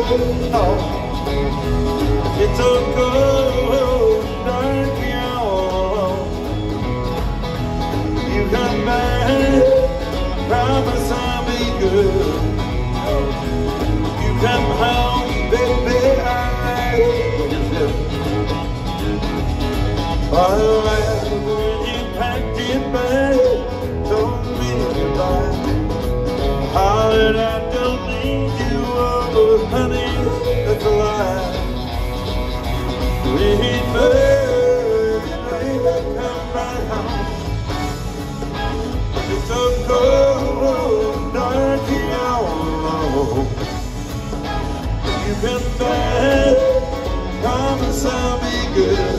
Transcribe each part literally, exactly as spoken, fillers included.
Oh, it's a cold, dark hour. You come back, promise I'll be good. You come home, baby, alright. Alright, when you packed your bag, told me goodbye. Hollered, I don't need you, oh, honey, that's a lie. Remember, baby, come right home. It's so cold, dark hour. You come back, promise I'll be good.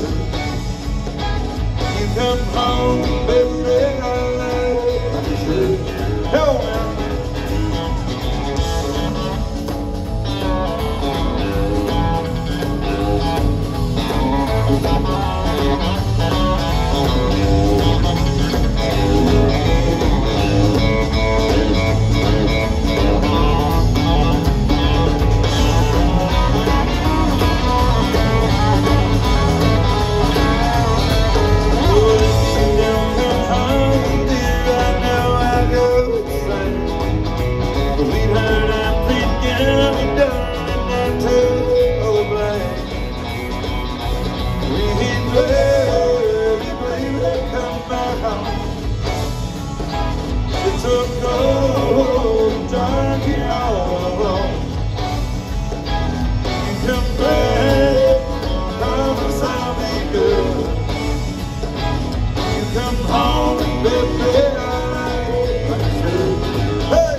You come home, baby, I like you. Hell, man. It's a cold, dark hour. You come back, promise I'll be good. You come home, baby, I like you. Hey!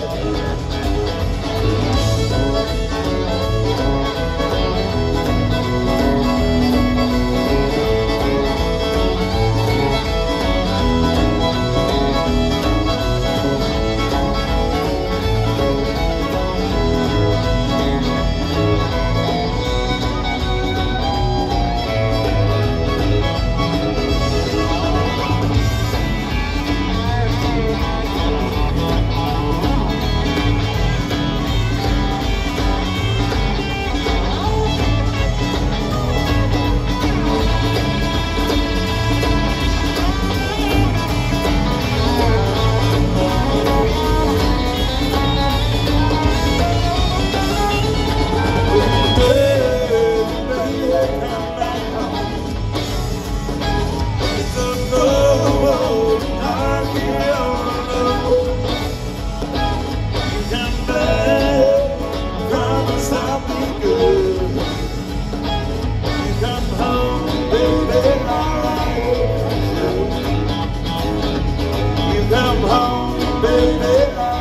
Come home, baby.